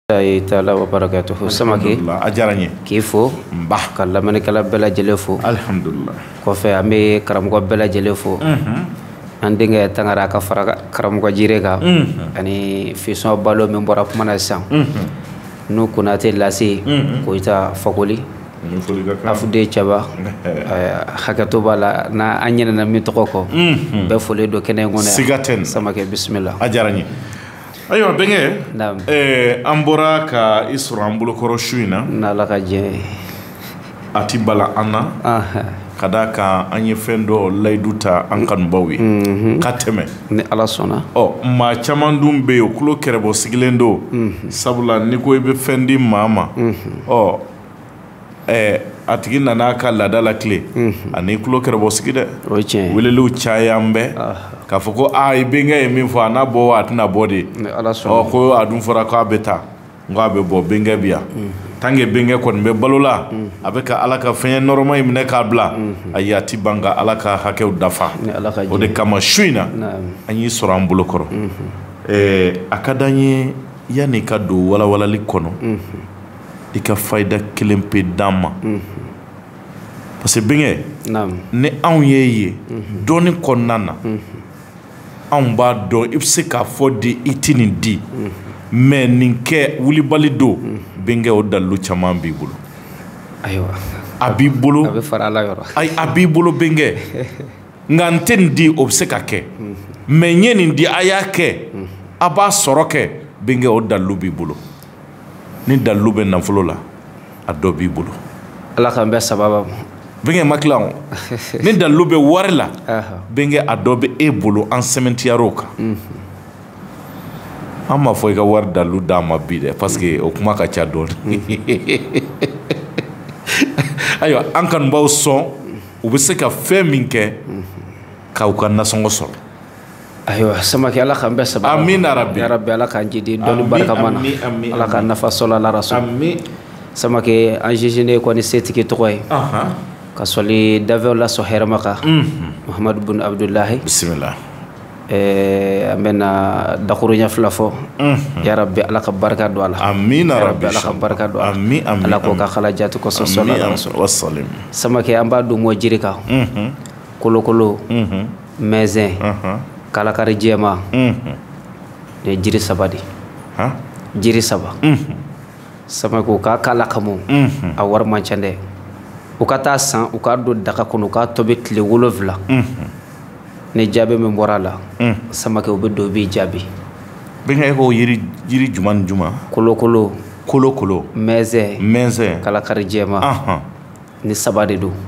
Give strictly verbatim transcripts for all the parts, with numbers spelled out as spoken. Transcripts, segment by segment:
Taala wa barakatuhu samake ajaranye kifo mbah kala man kala bela jelefo alhamdulillah ko fe ambe karam ko bela jelefo mhm ande nga tangara ka fara karam ko jirega ani fi so balo men bora mana sam mhm no kunate lasi ko ita fakoli afude chaba hakato bala na anyena na mitoko be fole do kene ngone sigaten samake bismillah ajaranye ayo benge eh ambora ka isrambulo koroshuina na la ka je atibala ana aha kada ka anye fendo layduta ankan bawi kateme ni ala sona oh ma chamandum be okulo kerebo sigilendo sabula niko ibe fendi mama oh eh atigi nana ka ladala kle ani kulo kerebo sigide oche welelu chayambe ka foko a ibenga emi fo ana bo atna body ala sona o ko adun fora ka beta ngo be bo benga bia tange benga kon be balola abeka alaka fen normal imne ka bla ayati banga alaka hakew dafa o de kama shuina anyi sorambulo koro eh akadanye yani ka do wala wala likono ika faida kelempe dama parce que benga nam ne an yeye doni konnana an b'a dɔn i bɛ se k'a fɔ di i ti nin di mais nin kɛ wulibali do bɛnkɛ o dalilu caman b'i bolo ayiwa a b'i bolo a bɛ fara ala yɔrɔ ayi a b'i bolo bɛnkɛ nka n tɛ nin di o bɛ se ka kɛ mais n ye nin di a y'a kɛ a b'a sɔrɔ kɛ bɛnkɛ o dalilu b'i bolo ni dalilu bɛ nafolo la a dɔ b'i bolo ala k'an bɛɛ sababa bɛnkɛ ma tila o ni dalilu bɛ wari la bɛnkɛ a dɔ bɛ e bolo an sɛmɛntiyar'o kan an m'a fɔ i ka wari dalilu d'a ma bi dɛ parce que o kuma ka ca dɔɔni ayiwa an kanubaw sɔn u bɛ se ka fɛn min kɛ k'aw ka nasɔngɔ sɔrɔ ayiwa samake ala k'an bɛɛ sababa amin arabi arabi ala k'an jidi dɔnni barika mana ala k'an nafa sɔrɔ ala rasul amin samake an jijine kɔni setigi tɔgɔ ye ka sɔli dafɛw la sɔ hɛrɛma kan muhamadu bun abdullahi bisimila an bɛna dakuru ɲɛ fila fɔ ya rabbi ala ka barika don a la amin arabi ala ka barika don a la amin amin ala ko ka kala jati kɔsɔ sɔla ala rasul wasalim samake an b'a don mɔ jiri kan kolokolo mɛzɛn kalakari jɛma ni jiri saba de jiri saba samake u ka kala kamu a wari man ca dɛ u ka taa san u ka don daga kɔnɔ u ka tobi tile wolonwula ni jaabi min bɔra a la samake u bɛ don u b'i jaabi bɛnkɛ ko yiri yiri juma ni juma kolokolo kolokolo mɛzɛn mɛzɛn kalakari jɛma ni saba de don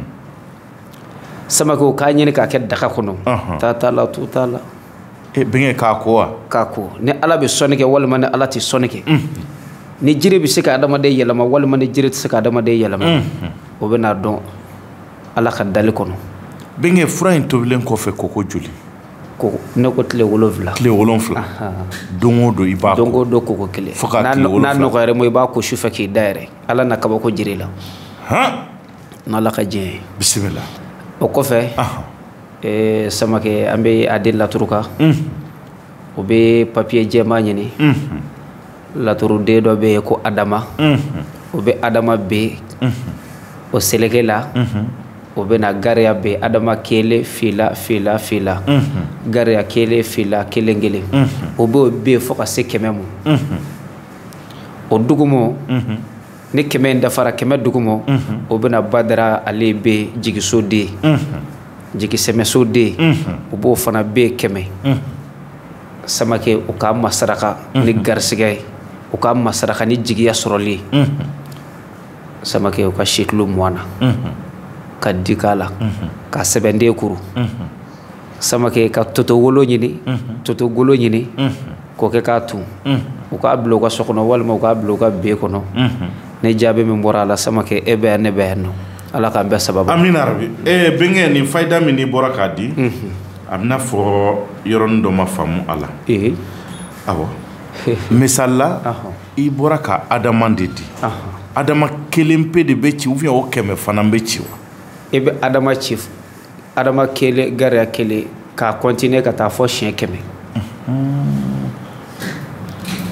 samake u k'a ɲini k'a kɛ daga kɔnɔ taa t'a la tu t'a la bɛnkɛ k'a ko wa k'a ko ni ala bɛ sɔnni kɛ walima ni ala tɛ sɔnni kɛ ni jiri bɛ se ka adamaden yɛlɛma walima ni jiri tɛ se ka adamaden yɛlɛma o bɛ n'a dɔn ala ka dali kɔnɔ bɛnkɛ fura in tobilen kɔfɛ koko joli ko ne ko tile wolonwula tile wolonwula don o don i b'a ko don o don koko kelen fo ka tile wolonwula n'a nɔgɔyara ma i b'a ko sufɛ k'i da yɛrɛ ala na kabako jiri la n'ala ka diɲɛ ye bisimila o kɔfɛ samake an bɛ a di laturu kan o bɛ papiye jɛma ɲini laturu den dɔ bɛ yen ko adama o bɛ adama bɛ o seleke la o bɛ na gariya bɛ adama kelen fila fila fila gariya kelen fila kelen kelen o bɛ o bɛ fo ka se kɛmɛ ma o dugumo ni kɛmɛ in dafara kɛmɛ dugumo o bɛ na badara ale bɛ jigiso den jigisɛmɛso den o b'o fana bɛ kɛmɛ samake o ka masaraka ni garisigɛ ye u ka masaraka ni jigiya sɔrɔli samake u ka sekilo muana ka di k'a la ka sɛbɛnden kuru samake ka toto wolo ɲini toto golo ɲini k'o kɛ k'a tun u k'a bila u ka so kɔnɔ walima u k'a bila u ka be kɔnɔ ni jaabi min bɔra a la samake e bɛ yan ne bɛ yan nɔ ala k'an bɛɛ sababu amina rabi eh bɛnkɛ nin fayida min n'i bɔra k'a di a bɛna fɔ yɔrɔnin dɔ ma faamu a la awɔ misala i bɔra ka adama de di adama kelen pe de bɛ ci ou bien o kɛmɛ fana bɛ ci wa i bɛ adama ci adama kelen gariya kelen k'a continuer ka taa fɔ siɲɛ kɛmɛ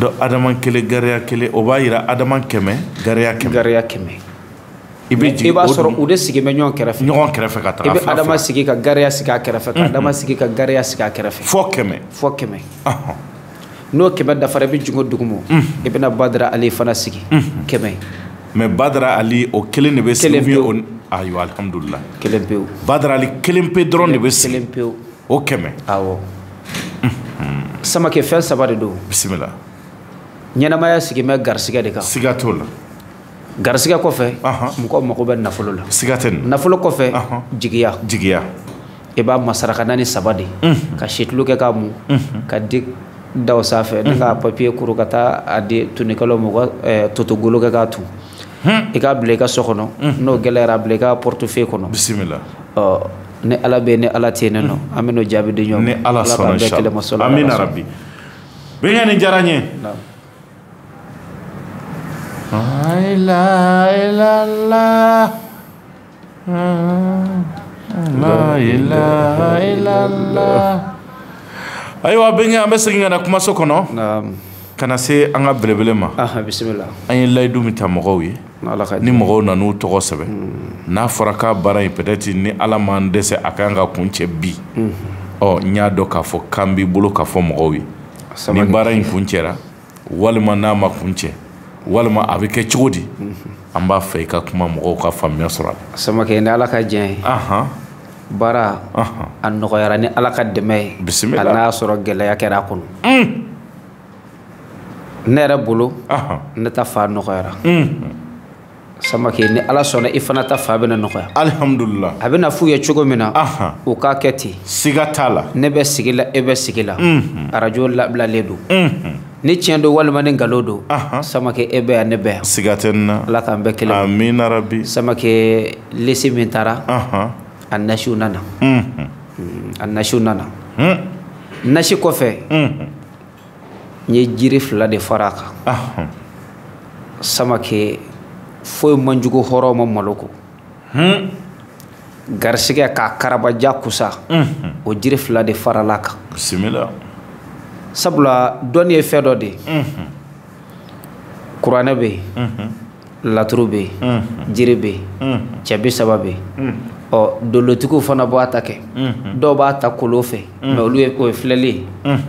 do adaman kele gariya kele o b'a yira adaman kɛmɛ gariya kɛmɛ gariya kɛmɛ i bɛ jigin i b'a sɔrɔ u de sigi bɛ ɲɔgɔn kɛrɛfɛ ɲɔgɔn kɛrɛfɛ ka taga i bɛ adama sigi ka gariya sigi a kɛrɛfɛ ka adama sigi ka gariya sigi a kɛrɛfɛ fɔ kɛmɛ fɔ kɛmɛ n'o kɛmɛ dafara i bɛ jungo dugumo i bɛna Badara Ali fana sigi kɛmɛ mais Badara Ali o kelen de bɛ sigi o ayiwa alhamdulillah kelen pewu Badara Ali kelen pe dɔrɔn de bɛ sigi kelen pewu o kɛmɛ awɔ Samake fɛn saba de don bisimila ɲɛnamaya sigi mɛ garisigɛ de kan siga t'o la garisigɛ kɔfɛ mɔgɔ mago bɛ nafolo la siga tɛ nin nafolo kɔfɛ jigiya jigiya i b'a masaraka naani saba de ka situlu kɛ k'a mun ka di daw sanfɛ ni ka papiye kuru ka taa a di tunikɛlaw ma u ka totogolo kɛ k'a tun i k'a bila i ka so kɔnɔ n'o gɛlɛyara bila i ka portefeuille kɔnɔ bisimila ɔ ni ala bɛ ni ala tɛ yen nɔ an bɛ n'o jaabi di ɲɔgɔn ma ni ala sɔnna inshallah amina rabbi bɛnkɛ nin diyara n ye la ilaha illallah la ilaha illallah ayiwa bɛnkɛ an bɛ segin ka na kumaso kɔnɔ ka na se an ka belebele ma bisimila an ye layidu min ta mɔgɔw ye ni mɔgɔw nan'u tɔgɔ sɛbɛn n'a fɔra k'a baara in peut-être ni ala m'an dɛsɛ a kan ka kun cɛ bi ɔ n y'a dɔn k'a fɔ kan b'i bolo k'a fɔ mɔgɔw ye ni baara in kun cɛra walima n'a ma kun cɛ walima a bɛ kɛ cogo di an b'a fɛ i ka kuma mɔgɔw ka faamuya sɔrɔ a la Samake ni ala ka diɲɛ ye baara a nɔgɔyara ni ala ka dɛmɛ ye bisimila hali n'a y'a sɔrɔ gɛlɛya kɛra a kɔnɔ ne yɛrɛ bolo ne ta fa nɔgɔyara Samake ni ala sɔnna i fana ta fa bɛna nɔgɔya alhamdulillah a bɛna f'u ye cogo min na u k'a kɛ ten siga t'a la ne bɛ sigi la e bɛ sigi la arajo labilalen don ni tiɲɛ don walima ni nkalon don Samake e bɛ yan ne bɛ yan siga tɛ nin na ala k'an bɛɛ kelen amina rabi Samake lesi min taara a nasiw nana a nasiw nana nasi kɔfɛ n ye jiri fila de fara a kan Samake foyi man jugu hɔrɔn ma malo ko garisigɛ k'a karabaja kusa o jiri fila de farala a kan bisimila sabula dɔnni ye fɛn dɔ de ye kuranɛ bɛ yen laturu bɛ yen jiri bɛ yen cɛ bi saba bɛ yen ɔ dolotigiw fana b'a ta kɛ dɔw b'a ta kolon fɛ mɛ olu ye o ye filɛli ye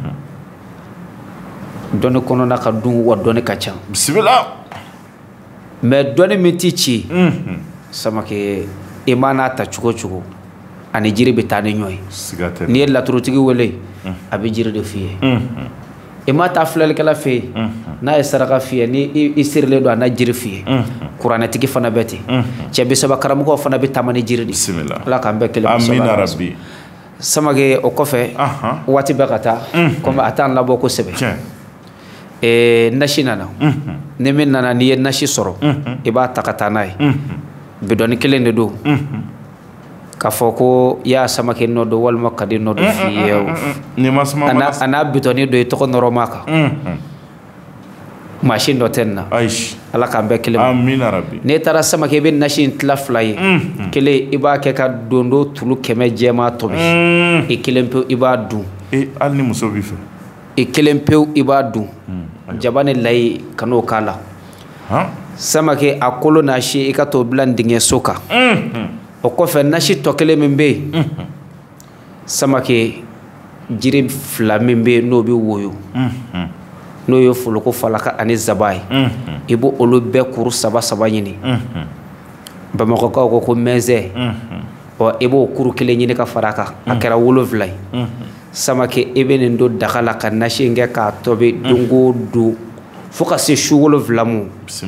dɔnni kɔnɔna ka dun wa dɔnni ka ca bisimila mɛ dɔnni min ti ci Samake i ma n'a ta cogo cogo ani jiri bɛ taa ni ɲɔgɔn ye n'i ye laturutigi wele a bɛ jiri de f'i ye i ma taa filɛlikɛla fɛ yen n'a ye saraka f'i ye ni i sirilen don a na jiri f'i ye kuranɛtigi fana bɛ ten cɛ bi saba karamɔgɔw fana bɛ taama ni jiri de ala k'an bɛɛ kelen amina rabi Samake o kɔfɛ waati bɛɛ ka taa komi a t'an labɔ kosɛbɛ nasi nana ni min nana n'i ye nasi sɔrɔ i b'a ta ka taa n'a ye bidɔnni kelen de don k'a fɔ ko i y'a Samake nɔ don walima kadi nɔ don f'i ye a n'a bidɔnni don i tɔgɔ nɔrɔma kan mansin dɔ tɛ nin na ala k'an bɛɛ kelen amina rabi n'e taara Samake i bɛ nasi in tila fila ye kelen i b'a kɛ ka dondo tulu kɛmɛ jɛma tobi i kelen pewu i b'a dun hali ni muso b'i fɛ i kelen pewu i b'a dun jaba ni layi kan'o k'a la Samake a kolo n'a si i ka t'o bila dingɛso kan o kɔfɛ nasi tɔ kelen min bɛ yen Samake jiri fila min bɛ yen n'o bɛ woyo n'o ye foloko falaka ani zaba ye i b'o olu bɛɛ kuru saba saba ɲini bamakɔkaw ko ko mɛnzɛ ɔ i b'o kuru kelen ɲini ka fara a kan a kɛra wolonfila ye Samake i bɛ nin don daga la ka nasi in kɛ k'a tobi don o don fo ka se su wolonfila ma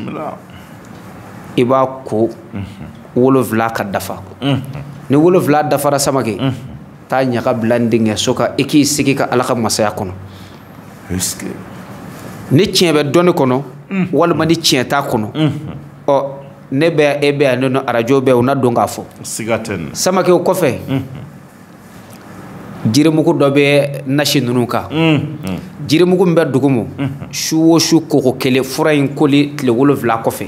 i b'a ko wolonfila ka dafa ni wolonfila dafara Samake taa ɲaga bila dingɛso kan i k'i sigi ka ala ka masaya kɔnɔ ni tiɲɛ bɛ dɔnni kɔnɔ walima ni tiɲɛ t'a kɔnɔ ɔ ne bɛ e bɛ yan ne arajo bɛ u na dɔn k'a fɔ Samake o kɔfɛ jirimugu dɔ bɛ nasi ninnu kan jirimugu min bɛ dugu ma su o su koko kelen fura in koli tile wolonfila kɔfɛ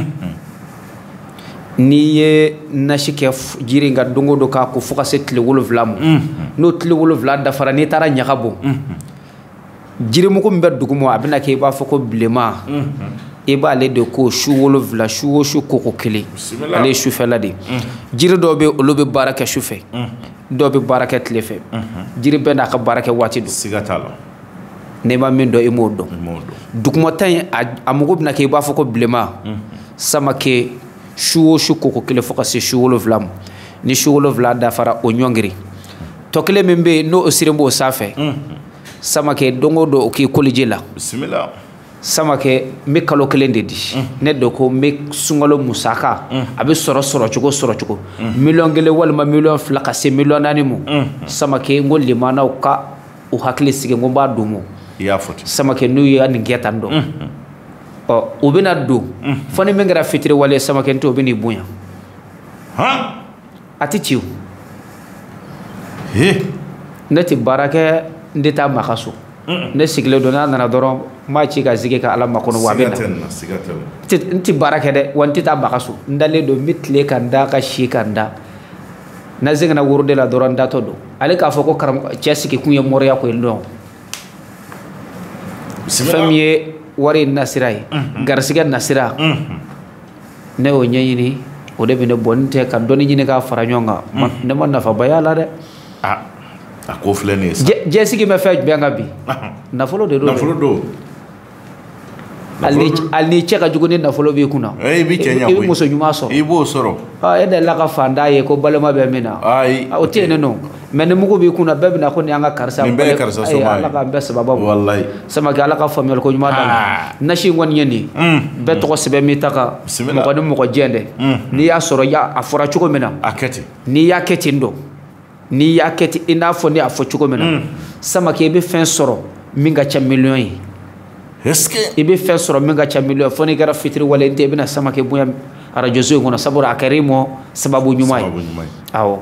n'i ye nasi kɛ jiri in ka don o don k'a ko fo ka se tile wolonfila ma n'o tile wolonfila dafara n'i taara ɲaga bɔ jirimugu min bɛ dugu ma a bɛna kɛ i b'a fɔ ko bilenman i b'ale de ko su wolonfila su o su koko kelen ale ye sufɛla de jiri dɔw bɛ olu bɛ baara kɛ sufɛ dɔw bɛ baara kɛ tile fɛ jiri bɛɛ n'a ka baara kɛ waati don siga t'a la n'i ma min dɔn i m'o dɔn dugumata in a mugu bɛna kɛ i b'a fɔ ko bilenman Samake su o su koko kelen fo ka se su wolonfila ma ni su wolonfila dafara o ɲɔngiri tɔ kelen min bɛ yen n'o siri b'o sanfɛ Samake don o don o k'i koliji la bisimila Samake n bɛ kalo kelen de di ne de ko n bɛ sunkalo musaka a bɛ sɔrɔ sɔrɔ cogo sɔrɔ cogo miliyɔn kelen walima miliyɔn fila ka se miliyɔn naani ma Samake n ko limanaw ka u hakili sigi n ko n b'a d'u ma i y'a fɔ ten Samake n'u ye nin kɛ tan dɔn ɔ u bɛna don fɔ ni min kɛra fitiri wale Samake n tɛ o bɛ n'i bonya a tɛ ci o ne tɛ baara kɛ n tɛ taa maka so ne sigilen don n'a nana dɔrɔn n b'a ci ka sigi ka ala makɔnɔ wa a bɛ na n tɛ baara kɛ dɛ wa n tɛ taa maka so n dalen don n bɛ tile ka n da ka si ka n da n'a seginna woro de la dɔrɔn n datɔ don ale k'a fɔ ko karamɔgɔ cɛ sigi kun ye mɔriya ko ye dɔn fɛn min ye wari nasira ye garisigɛ nasira ne y'o ɲɛɲini o de bɛ ne bɔ n tɛ ka dɔnni ɲini k'a fara ɲɔgɔn kan ne ma nafaba y'a la dɛ a ko filɛ nin ye sa jɛsigi bɛ fɛn jumɛn kan bi nafolo de don nafolo don hali ni cɛ ka jugu ni nafolo b'i kunna i bɛ cɛ ɲɛ i bɛ muso ɲuman sɔrɔ i b'o sɔrɔ e delila ka fanda ye ko balima bɛ min na o tɛ yen ne nɔ mɛ ni mugu b'i kunna bɛɛ bɛ na ko nin y'an ka karisa nin bɛɛ ye karisa sɔma ye ala k'an bɛɛ sababa ma walayi Samake ala ka faamuyali ko ɲuman d'a ma nasi in kɔni ye nin bɛɛ tɔgɔ sɛbɛn min ta kan mɔgɔ ni mɔgɔ jɛn dɛ n'i y'a sɔrɔ a fɔra cogo min na a kɛ ten n'i y'a kɛ ten dɔn n'i y'a kɛ ten i n'a fɔ ne y'a fɔ cogo min na Samake i bɛ fɛn sɔrɔ min ka ca miliyɔn ye i bɛ fɛn sɔrɔ min ka ca miliyɔn fo n'i kɛra fitiri wale n tɛ i bɛna Samake bonya arajo so in kɔnɔ sabula a kɛra i ma sababu ɲuman ye awɔ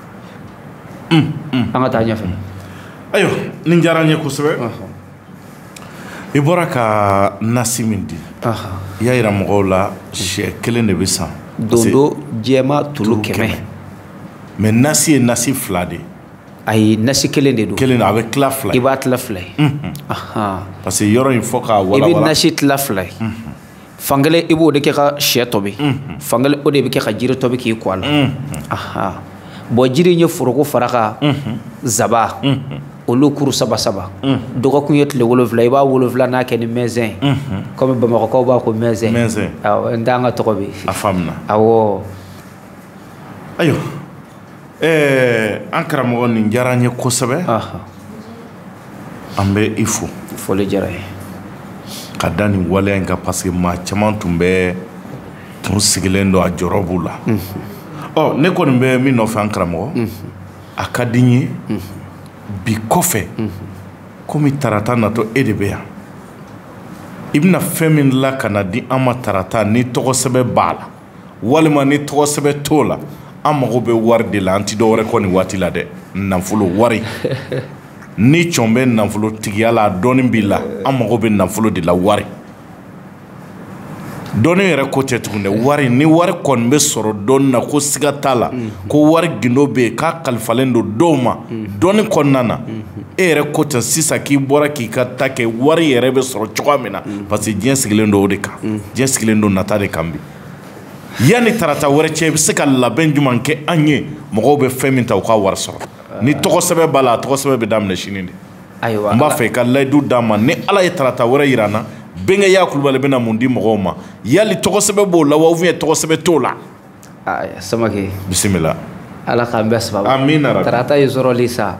an ka taa ɲɛfɛ ayiwa nin diyara n ye kosɛbɛ i bɔra ka nasi min di i y'a yira mɔgɔw la sɛ kelen de bɛ san dondo jɛma tulu kɛmɛ mɛ nasi ye nasi fila de ayi nasi kelen de don kelen a bɛ tila fila i b'a tila fila ye parce que yɔrɔ in fɔ k'a walawala i bɛ nasi tila fila ye fankelen i b'o de kɛ ka sɛ tobi fankelen o de bɛ kɛ ka jiri tobi k'i kɔ a la bɔn jiri in ye foroko fara kan zaba olu kuru saba saba dɔgɔkun ye tile wolonfila i b'a wolonfila n'a kɛ ni mɛnzɛn ye komi bamakɔkaw b'a ko mɛnzɛn n t'an ka tɔgɔ bɛ a faamuna awɔ ayiwa an karamɔgɔ nin diyara n ye kosɛbɛ an bɛ i fo foli diyara ye ka da nin waleya in kan parce que maa caman tun bɛ tun sigilen don a jɔyɔrɔ b'u la ɔ ne kɔni bɛ min nɔfɛ an karamɔgɔ a ka di n ye bi kɔfɛ komi tarata natɔ e de bɛ yan i bɛna fɛn min la ka na di an ma tarata ni tɔgɔsɛbɛ b'a la walima ni tɔgɔsɛbɛ t'o la an mago bɛ wari de la an ti dɔwɛrɛ kɔ nin waati la dɛ nafolo wari ni cɔn bɛ nafolo tigiya la dɔɔni b'i la an mago bɛ nafolo de la wari dɔɔni yɛrɛ ko tɛ tugun dɛ wari ni wari kɔni bɛ sɔrɔ dɔɔni na ko siga t'a la ko wari gindo bɛ yen k'a kalifalen don dɔw ma dɔɔni kɔnɔna na e yɛrɛ ko tɛ sisan k'i bɔra k'i ka ta kɛ wari yɛrɛ bɛ sɔrɔ cogoya min na parce que diɲɛ sigilen don o de kan diɲɛ sigilen don nata de kan bi yanni tarata wɛrɛ cɛ i bɛ se ka labɛn jumɛn kɛ an ye mɔgɔw bɛ fɛn min ta u ka wari sɔrɔ ni tɔgɔsɛbɛ b'a la a tɔgɔsɛbɛ bɛ daminɛ sini de n b'a fɛ i ka layidu d'a ma ni ala ye tarata wɛrɛ yira n na Bɛnkɛya Kulubali bɛna mun di mɔgɔw ma yali tɔgɔsɛbɛ b'o la wa ou bien tɔgɔsɛbɛ t'o la Samake bisimila ala k'an bɛɛ sababa amina rabi tarata ye sɔrɔli sa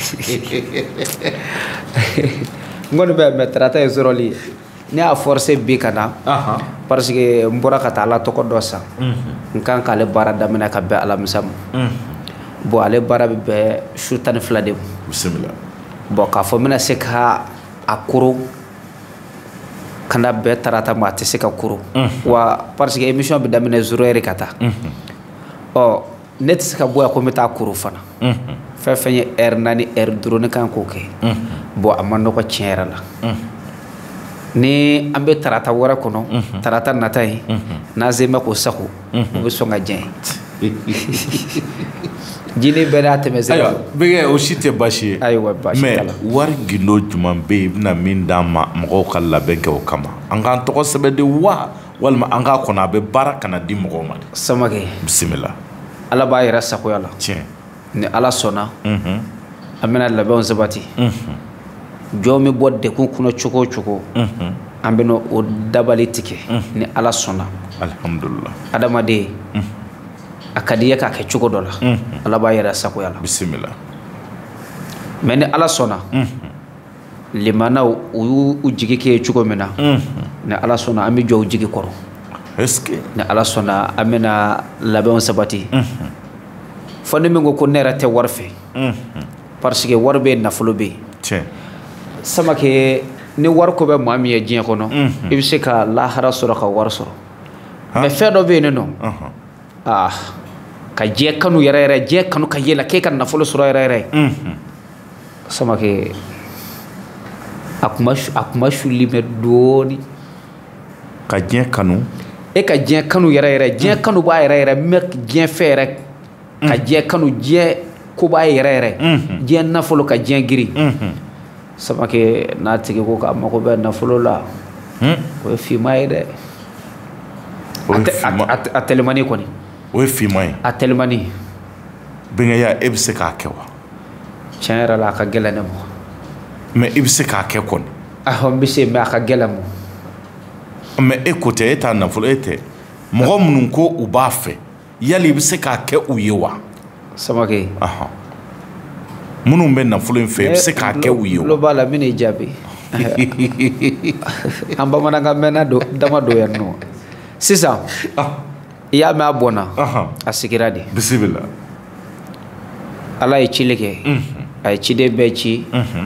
n kɔni bɛ mɛ tarata ye sɔrɔli ne y'a forcé bi ka na parce que n bɔra ka taa ala tɔgɔ dɔ san n kan k'ale baara daminɛ ka bɛn alamisa ma bon ale baara bɛ bɛn su tan ni fila de ma bisimila bon k'a fɔ n bɛna se ka a koro kana bɛɛ tarata ma a tɛ se ka koro wa parce que émission bɛ daminɛ zéro heure ka taa ɔ ne tɛ se ka bɔ yan ko n bɛ taa koro fana fɛn fɛn ye heure naani heure duuru ne kan k'o kɛ bon a ma nɔgɔ tiɲɛ yɛrɛ la ni an bɛ tarata wɛrɛ kɔnɔ tarata nata ye n'an se bɛ k'o sago o bɛ sɔn ka diɲɛ jini bɛɛ n'a tɛmɛ sira ayiwa bɛnkɛ o si tɛ baasi ye ayiwa baasi t'a la mais wari gindo jumɛn bɛ yen i bɛna min d'an ma mɔgɔw ka labɛn kɛ o kama an k'an tɔgɔ sɛbɛn de wa walima an k'a kɔnɔ a bɛ baara kana di mɔgɔw ma de Samakɛ bisimila ala b'a yɛrɛ sagoya la tiɲɛ ni ala sɔnna unhun an bɛna labɛnw sabati jɔn bɛ bɔ dekun kɔnɔ cogo o cogo an bɛna o dabali tigɛ ni ala sɔnna alhamdulillah adamaden a ka di ye k'a kɛ cogo dɔ la ala b'a yɛrɛ sagoya la bisimila mais ni ala sɔnna limanaw u y'u jigi kɛ cogo min na ni ala sɔnna an bɛ jɔ u jigi kɔrɔ est-ce que ni ala sɔnna an bɛna labɛnw sabati fɔ ni min ko ko ne yɛrɛ tɛ wari fɛ parce que wari bɛ yen nafolo bɛ yen tiɲɛ Samakɛ ni wari ko bɛ maa min ye diɲɛ kɔnɔ i bɛ se ka lahara sɔrɔ ka wari sɔrɔ mais fɛn dɔ bɛ yen nɔ ah ka diɲɛ kanu yɛrɛ yɛrɛ diɲɛ kanu ka yela k'e ka nafolo sɔrɔ yɛrɛ yɛrɛ Samakɛ a kuma a kuma suli mɛ dɔɔni ka diɲɛ kanu e ka diɲɛ kanu yɛrɛ yɛrɛ diɲɛ kanu b'a yɛrɛ yɛrɛ mɛ diɲɛ fɛ yɛrɛ ka diɲɛ kanu diɲɛ ko b'a yɛrɛ yɛrɛ diɲɛ nafolo ka diɲɛ giri Samakɛ n'a tigi ko k'a mago bɛ nafolo la o ye finman ye dɛ a tɛlimani kɔni o ye finman ye a tɛlimani bɛnkɛya e bɛ se k'a kɛ wa tiɲɛ yɛrɛ la a ka gɛlɛn ne ma mais i bɛ se k'a kɛ kɔni ahɔ n bɛ se mais a ka gɛlɛn ma mais e ko tɛ e t'a nafolo e tɛ mɔgɔ minnu ko u b'a fɛ yali i bɛ se k'a kɛ u ye wa Samakɛ minnu bɛ nafolo in fɛ i bɛ se k'a kɛ u ye wa tulo b'a la n bɛn'i jaabi an bamanankan mɛnna dama dɔ yan nɔ sisan i y'a mɛn a bɔnna a sigira de bisimila ala ye cili kɛ a ye ciden bɛɛ ci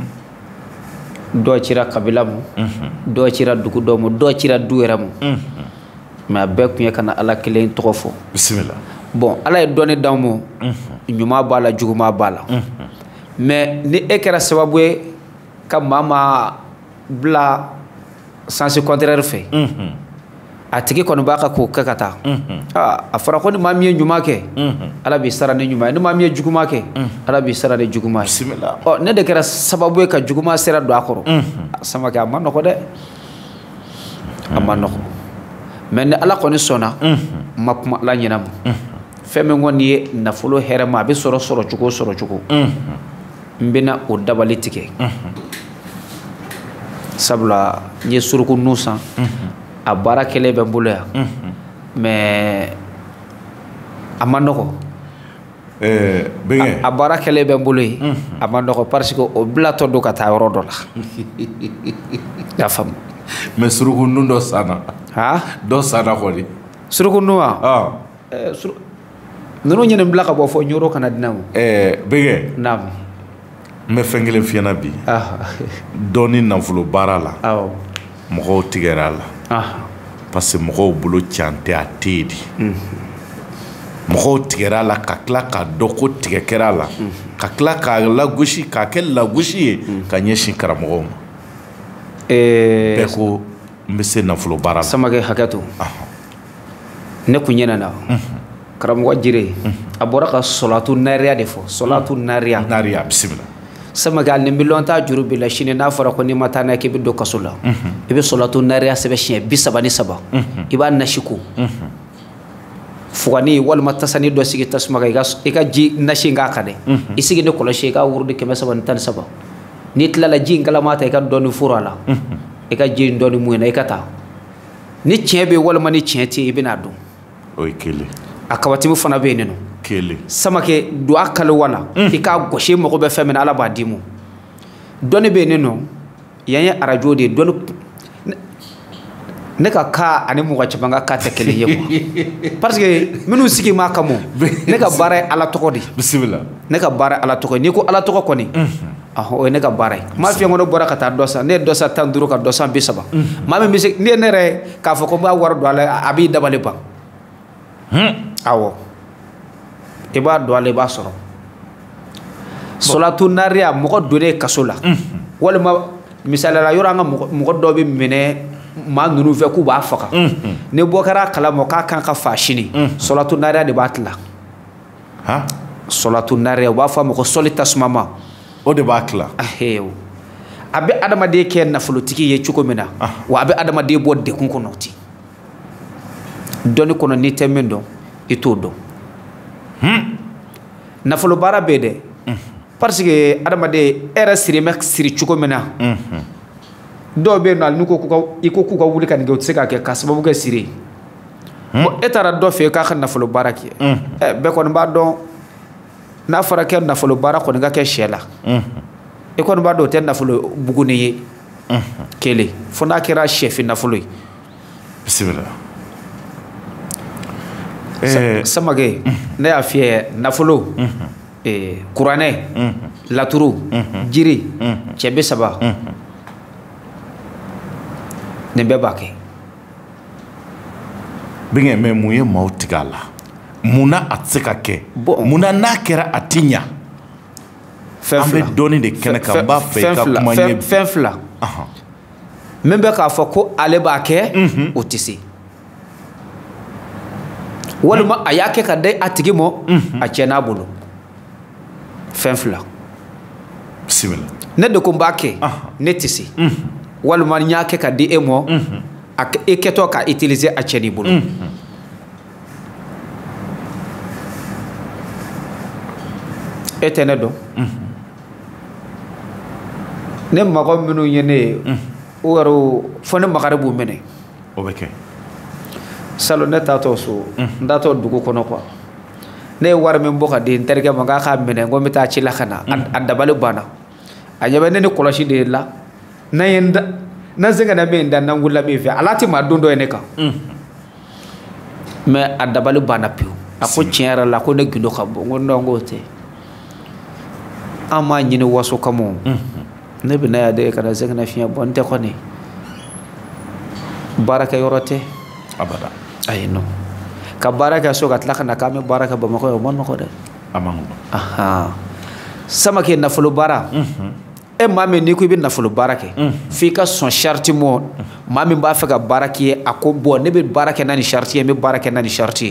dɔ cira kabila mu dɔ cira dugu dɔ mu dɔ cira du yɛrɛ mu mais a bɛɛ tun ye ka na ala kelen tɔgɔ fɔ bisimila bon ala ye dɔnni d'anw ma ɲuman b'a la juguman b'a la mais ni e kɛra sababu ye ka maa maa bila sens contraire fɛ a tigi kɔni b'a ka k'o kɛ ka taa a fɔra ko ni maa min ye ɲuman kɛ ala b'i sara ni ɲuman ye ni maa min ye juguman kɛ ala b'i sara ni juguman ye ɔ ne de kɛra sababu ye ka juguman sera don a kɔrɔ Samakɛ a ma nɔgɔ dɛ a ma nɔgɔ mais ni ala kɔni sɔnna n ma kuma ala ɲɛna ma fɛn min kɔni ye nafolo hɛrɛ ma a bɛ sɔrɔ sɔrɔ cogo sɔrɔ cogo n bɛna o dabali tigɛ sabula n ye suruku nun san a baara kɛlen bɛ n bolo yan mais a ma nɔgɔ a baara kɛlen bɛ n bolo yen a ma nɔgɔ parce que o bilatɔ don ka taa yɔrɔ dɔ la y'a faamu mais suruku nun dɔ sanna dɔ sanna kɔni suruku nun wa ninnu ɲinɛ bila ka bɔ fɔ ɲoro kana di ne ma bɛnkɛ naam n bɛ fɛn kelen f'i ɲɛna bi dɔɔni nafolo baara la mɔgɔw tigɛra a la parce que mɔgɔw bolo can tɛ a tɛ yen de mɔgɔw tigɛra a la ka tila k'a dɔn ko tigɛ kɛra a la ka tila k'a lagosi k'a kɛ lagosi ye ka ɲɛsin karamɔgɔw ma bɛɛ ko n bɛ se nafolo baara la Samakɛ hakɛ to ne kun ɲɛna karamɔgɔ Jire a bɔra ka solatu nariya de fɔ solatu nariya nariya bisimila Samakɛ hali ni miliyɔn t'a juru b'i la sini n'a fɔra ko n'i ma taa n'a ye k'i bɛ don kaso la i bɛ solatu nariya sɛbɛn siɲɛ bi saba ni saba i b'a nasi ko fugani walima tasani dɔ sigi tasuma kan i ka ji nasi in k'a kan dɛ i sigi ni kɔlɔsi i ka wurudi kɛmɛ saba ni tan ni saba n'i tilala ji in kalama ta i ka dɔɔni furu a la i ka ji in dɔɔni mun na i ka taa ni tiɲɛ bɛ walima ni tiɲɛ tɛ yen i bɛna dɔn o ye kelen a kabatimi fana bɛ yen nɔ kelen Samakɛ don a kaliwa la i k'a gosi mago bɛ fɛn min na ala b'a d'i ma dɔnni bɛ yen nɔ yan ye arajo de ye dɔnni ne ka ka ani mɔgɔ caman ka ka tɛ kelen ye quoi parce que minnu sigi m'a kama ne ka baara ye ala tɔgɔ de bisimila ne ka baara ye ala tɔgɔ n'i ko ala tɔgɔ kɔni o ye ne ka baara ye m'a f'i ye ko ne bɔra ka taa dɔ san ne ye dɔ san tan duuru ka dɔ san bi saba maa min bɛ se ne ye ne yɛrɛ k'a fɔ ko n b'a wari don a la a b'i dabali ban awɔ i b'a don a la i b'a sɔrɔ solatu nariya mɔgɔ donnen kaso la walima misaliyala yɔrɔ an ka mɔgɔ dɔw bɛ minɛ maa ninnu fɛ k'u b'a faga ni bɔ kɛra a kalama k'a kan ka fa sini solatu nariya de b'a tila ha solatu nare wa fa mo ko solita sumama o de bakla ahew abe adama de ke nafolo tiki ye chuko mina wa abe adama de bo de kun konoti doni kono ni temendo itodo hmm nafolo bara bede parce que adama de era siri mek siri chuko mina mhm do be no alnuko ko iko ko wuli kan ngi tsika ke kasbabu ke siri bo etara do fe ka xana nafolo bara ki e be ko ba do na fara ke nafolo bara ko nga ke shela mhm e ko ba do ten nafolo buguni ye mhm kele fona kira chef nafolo bismillah eh samage ne afie nafolo mhm eh qur'ane mhm laturu jiri chebe saba ne be bake binge me muye mautigala muna atsika ke muna nakera atinya ambe doni de keneka ba fe ka kuma nye fenfla aha membe ka fako ale bake otisi waluma ayake ka dai atigimo a cena bulu fenfla bismillah ne de ko bake ne tisi waluma nyake ka di emo ak eketo ka utiliser a ceni bulu etene do ne mago minu yene o waro fone magare bu mene o beke salo ne tato so ndato dugu kono kwa ne war men boka de interge maga ka mene ngomi ta ci la khana andabale bana anyabe ne koloshi de la na yenda na zenga na be ndan ngula be fi alati ma dondo ene ka me andabale bana piu ako tiera la ko ne gindo ka bo ngondo ngote ama nyine waso kamo ne be na ya de kana zenga na fiya bonte ko ne baraka yorote abada ay no ka baraka so gat la kana kame baraka ba mako mon ko de amangu aha sama ke nafulu bara e mame ni ko bi nafulu barake fi ka son charti mo mame ba fa ka barake akobo ne be barake nani charti me barake nani charti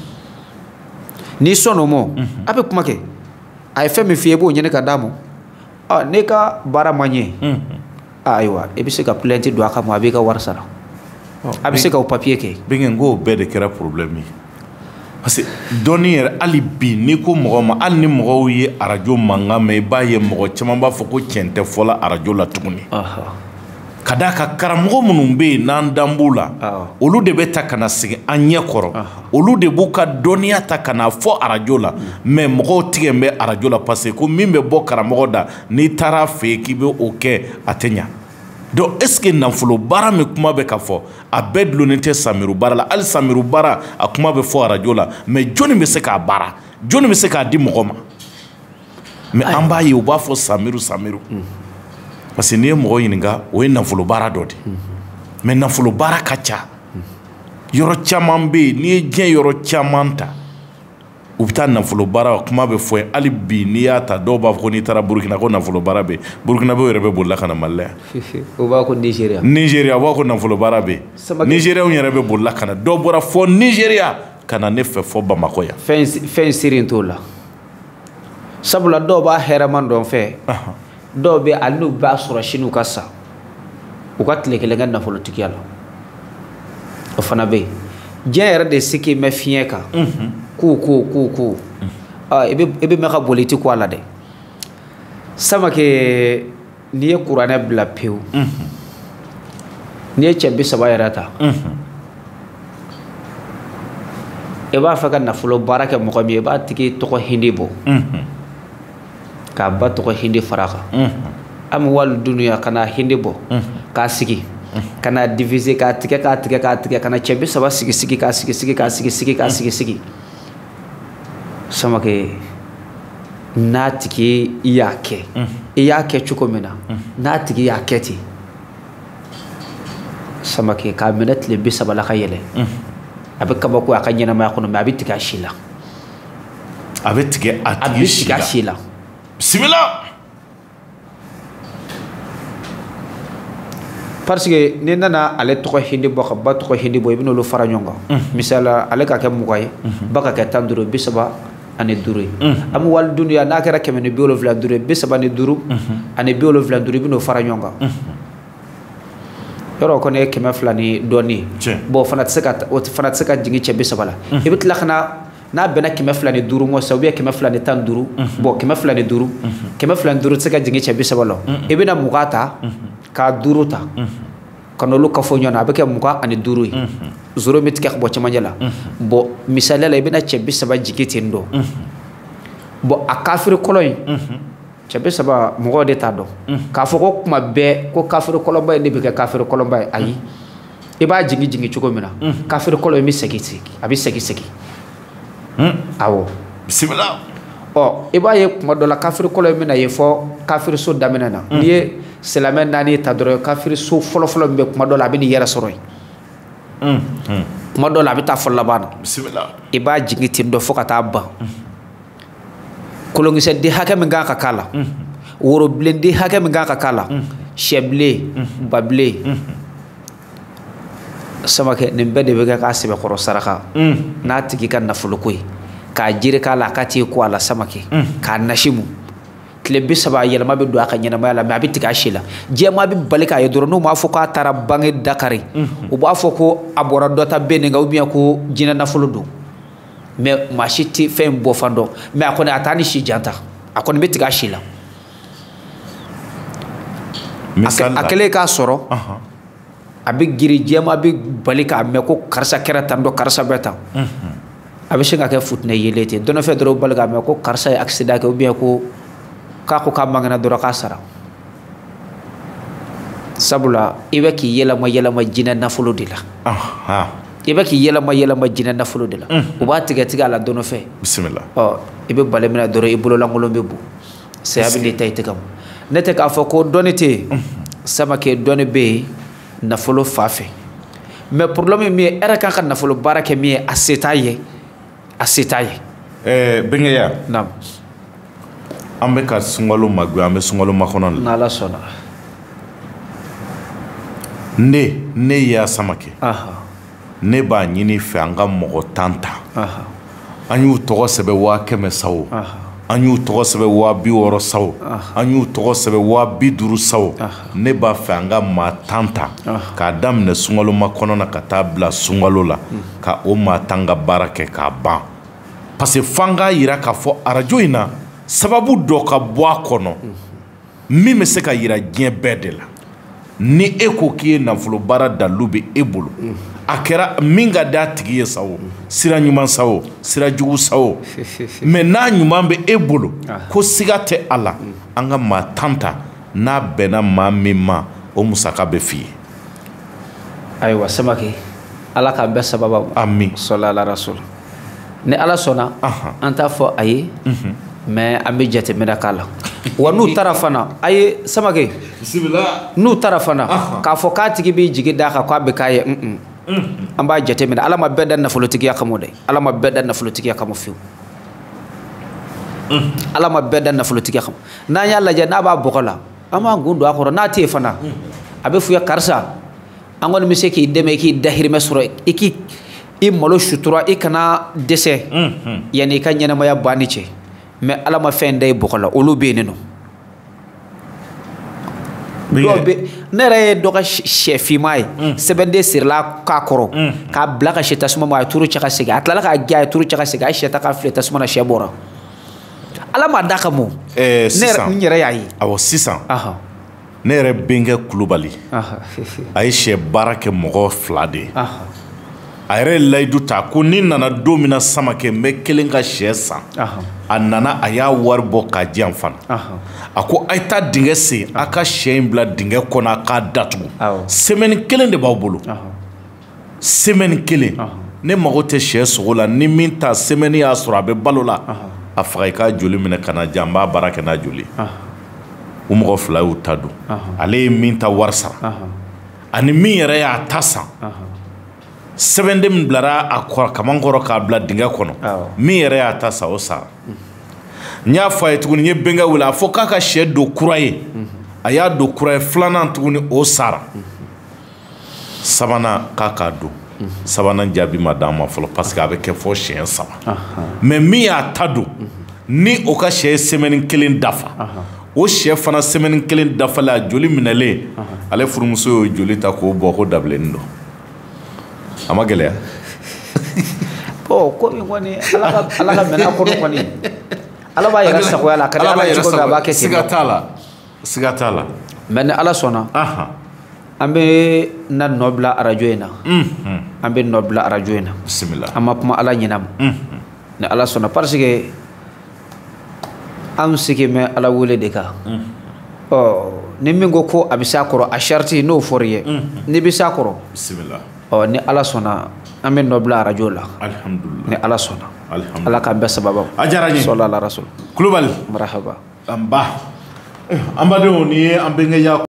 ni sono mo abe kuma ke ay fe mi fi ebo nyene ka damo ah ne ka bara manye aywa e bi se ka plainte do aka mo abi ka warsara abi se ka papier ke binge ngo be de kera problème parce que donner ali bi ni ko mo ma al ni mo yi arajo manga me ba ye mo chama ba fo ko kente fola arajo la tuguni aha kada ka karamo munun be nan dambula olu de beta kana sigi anye koro olu de buka donia ta kana fo arajo la me mo tigembe arajo la parce que ko mimbe bo karamo da ni tara fe kibe oke atenya do est-ce que nanfolo bara me kuma be ka fo a bed lonete samiru bara la al samiru bara a kuma be fo radio la mais joni me se ka bara joni me se ka di mogoma mais amba yi o ba fo samiru samiru parce que ne mo yininga o nanfolo bara dodi mais nanfolo bara kacha yoro chamambe ni gen yoro chamanta ubita nanfolo bara kuma be fo ali bi ni ata do ba ko ni tara burkina ko nanfolo bara be burkina be rebe bolla kana malle o ba ko nigeria nigeria ba ko nanfolo bara be nigeria on rebe bolla kana do bora fo nigeria kana ne fe fo bamako ya fen fen sirin tola sabula do ba heraman don fe do be anu ba sura shinu kasa o ka tle kele ngan nanfolo tikiyala o fana be jere de siki me fieka ku ku ku ku ah ebe ebe me ka boliti ko ala de sama ke ni qur'ana bla pew ni chembe saba yarata e ba fa kan na fulo baraka mo ko mi ba tiki to ko hindibo ka ba to ko hindi faraka am wal dunya kana hindibo ka sigi kana diviser ka tike ka tike ka tike kana chembe saba sigi sigi ka sigi sigi ka sigi sigi ka sigi sigi sama ke na tiki yake yake chukomena na tiki yake ti sama ke ka minute le bisa bala khayele abe kaba ko akanyena ma kono ma bitika shila abe tike ati shila bismillah parce que ni nana ale to hindi bo ka ba to hindi bo ibino lo faranyonga misala ale ka ke mugay baka ke tanduro bisaba ani duuru ye an bɛ wali dunuya n'a kɛra kɛmɛ ni bi wolonwula duuru ye bi saba ni duuru ani bi wolonwula duuru i bɛ n'o fara ɲɔgɔn kan yɔrɔ o kɔni ye kɛmɛ fila ni dɔɔnin ye bon o fana tɛ se ka o fana tɛ se ka jigin cɛ bi saba la i bɛ tila ka na n'a bɛnna kɛmɛ fila ni duuru ma sisan ou bien kɛmɛ fila ni tan ni duuru bon kɛmɛ fila ni duuru kɛmɛ fila ni duuru tɛ se ka jigin cɛ bi saba la i bɛna mugan ta k'a duuru ta ka n'olu kafo ɲɔgɔn na a bɛ kɛ mugan ani duuru ye zoro bɛ tigɛ ka bɔ cɛmancɛ la bon misaliya la i bɛna cɛ bi saba jigin ten dɔn bon a kafiri kɔlɔn in cɛ bi saba mɔgɔw de t'a dɔn k'a fɔ ko kuma bɛɛ ko kafiri kɔlɔnba in de bɛ kɛ kafiri kɔlɔnba ye ayi i b'a jigin jigin cogo min na kafiri kɔlɔn in bɛ segin segin a bɛ segin segin awɔ bisimila ɔ i b'a ye kuma dɔ la kafiri kɔlɔn in bɛna ye fɔ kafiri so daminɛ na n'i ye silamɛ naani ta dɔrɔn kafiri so fɔlɔfɔlɔ min bɛ kuma dɔ la a bɛ nin yɛrɛ sɔrɔ yen kuma dɔ la a bɛ taa fɔ laban na i b'a jigin ten dɔ fo ka taa ban kolonkisɛ den hakɛ min kan ka k'a la worobilen den hakɛ min kan ka k'a la sɛbilen babilen samakɛ nin bɛɛ de bɛ kɛ k'a sɛbɛkɔrɔ saraka n'a tigi ka nafoloko ye k'a jiri k'a la a ka t'i ko a la samakɛ k'a nasimu tile bi saba yɛlɛma bɛ don a ka ɲɛnamaya la mɛ a bɛ tigɛ a si la jɛma bɛ bali k'a ye dɔrɔn n'u m'a fɔ k'a taara bange dakari u b'a fɔ ko a bɔra dɔ ta bɛ nin kan ou bien ko jinɛ nafolo don mɛ maa si tɛ fɛn bɔ fan dɔn mɛ a kɔni a t'a ni si janta a kɔni bɛ tigɛ a si la a kɛlen k'a sɔrɔ a bɛ giri jɛma bɛ bali k'a mɛn ko karisa kɛra tan dɔ karisa bɛ tan a bɛ se ka kɛ futinɛ yelen ten dɔnni fɛ dɔrɔn bali k'a mɛn ko karisa ye accident kɛ ou bien ko k'a ko k'a mangana dɔrɔn k'a sara sabula i bɛ k'i yɛlɛma yɛlɛma jinɛ nafolo de la i bɛ k'i yɛlɛma yɛlɛma jinɛ nafolo de la u b'a tigɛ tigɛ a la dɔnni fɛ bisimila ɔ i bɛ bali minɛ dɔrɔn i bololankolon bɛ bon saya bɛ de ta i tɛgɛ ma ne tɛ k'a fɔ ko dɔnni tɛ yen samakɛ dɔnni bɛ yen nafolo fa fɛ mɛ problème min ye e yɛrɛ kan ka nafolo baara kɛ min ye a se t'a ye a se t'a ye ɛɛ bɛnkɛya naam an bɛ ka sunkalo magoya an bɛ sunkalo makɔnɔ la n'ala sɔnna ne ne y'a samakɛ aha ne b'a ɲini fɛ an ka mɔgɔ tan ta aha an y'u tɔgɔ sɛbɛn waa kɛmɛ sa o aha an y'u tɔgɔ sɛbɛn waa bi wɔɔrɔ sa o an y'u tɔgɔ sɛbɛn waa bi duuru sa o ne b'a fɛ an ka maa tan ta k'a daminɛ sunkalo makɔnɔ na ka taa bila sunkalo la ka o maa tan ka baara kɛ k'a ban parce que f'an k'a yira k'a fɔ arajo in na sababu dɔ ka bɔ a kɔnɔ min bɛ se ka yira diɲɛ bɛɛ de la ni e ko k'i ye nafolo baara dalu bɛ e bolo a kɛra min ka d'a tigi ye sa o sira ɲuman sa o sira jugu sa o mɛ n'a ɲuman bɛ e bolo ko siga tɛ a la an ka maa tan ta n'a bɛnna maa min ma o musaka bɛ f'i ye ayiwa samakɛ ala k'an bɛɛ sababa amin sɔla ala rasul ni ala sɔnna an t'a fɔ a ye mɛ an bɛ jateminɛ k'a la wa n'u taara fana a ye samakɛ n'u taara fana k'a fɔ k'a tigi b'i jigi d'a kan k'a bɛ k'a ye an b'a jateminɛ ala ma bɛɛ da nafolotigiya kama dɛ ala ma bɛɛ da nafolotigiya kama fiyewu ala ma bɛɛ da nafolotigiya kama n'an y'a lajɛ n'a b'a bɔgɔ la an b'an kun don a kɔrɔ n'a tɛ yen fana a bɛ f'u ye karisa an kɔni bɛ se k'i dɛmɛ i k'i dahirimɛ sɔrɔ i k'i i malo sutura i kana dɛsɛ yanni i ka ɲɛnamaya banni cɛ mɛ ala ma fɛn da i bɔgɔ la olu bɛ yen nɔ dɔw bɛ ne yɛrɛ ye dɔ ka sɛ finman ye sɛbɛnden sirila k'a kɔrɔ k'a bila ka sɛ tasuma ma a ye turu cɛ ka segin a tilala k'a gɛn a ye turu cɛ ka segin a ye sɛ ta k'a fili tasuma na sɛ bɔra ala ma da ka mɔ ne yɛrɛ y'a ye awɔ sisan ne yɛrɛ benkɛ kulubali a ye sɛ baara kɛ mɔgɔ fila de ye a yɛrɛ ye layidu ta ko ni nana don min na samakɛ n bɛ kelen ka sɛ san a nana a y'a wari bɔ k'a di yan fana a ko a ye taa dingɛ sen a ka sɛ in bila dingɛ kɔnɔ a k'a datugu semɛni kelen de b'aw bolo semɛni kelen ne mago tɛ sɛ sogo la ni min ta semɛni y'a sɔrɔ a bɛ balo la a faga i k'a joli minɛ ka na di yan n b'a baara kɛ n'a joli o mɔgɔ fila y'u ta dun ale ye min ta wari sara ani min yɛrɛ y'a ta san sɛbɛnden min bilara a kɔrɔ kaman kɔrɔ k'a bila dingɛ kɔnɔ min yɛrɛ y'a ta sa o sara n y'a fɔ a ye tuguni n ye benkɛ wele a fɔ k'a ka sɛ don kura ye a y'a don kura ye filanan tuguni o sara sabanan k'a k'a don sabanan jaabi ma d'an ma fɔlɔ parce que a bɛ kɛ fɔ siɲɛ saba mais min y'a ta don ni o ka sɛ semaine kelen dafa o sɛ fana semaine kelen dafalen a joli minɛlen ale furumuso y'o joli ta k'o bɔ ko dabilennin don a ma gɛlɛya oh komi kɔni ala ka ala ka minɛ kɔnɔ kɔni ala b'a yɛrɛ sagoya la ka di ala cogo min a b'a kɛ ten siga t'a la siga t'a la mais ni ala sɔnna an bɛ na nɔ bila arajo in na an bɛ nɔ bila arajo in na bisimila an ma kuma ala ɲinɛ ma ni ala sɔnna parce que an sigi mɛ ala wele de kan ɔ ni min ko ko a bɛ s'a kɔrɔ a sariti n'o fɔra i ye n'i bɛ s'a kɔrɔ bisimila ɔ ni ala sɔnna an bɛ nɔ bila arajo la alhamdulilah ni ala sɔnna ala k'an bɛɛ sababu a diyara n ye sɔla ala rasul kulubali marahaba an ba an badenw ni ye an bɛnkɛ ya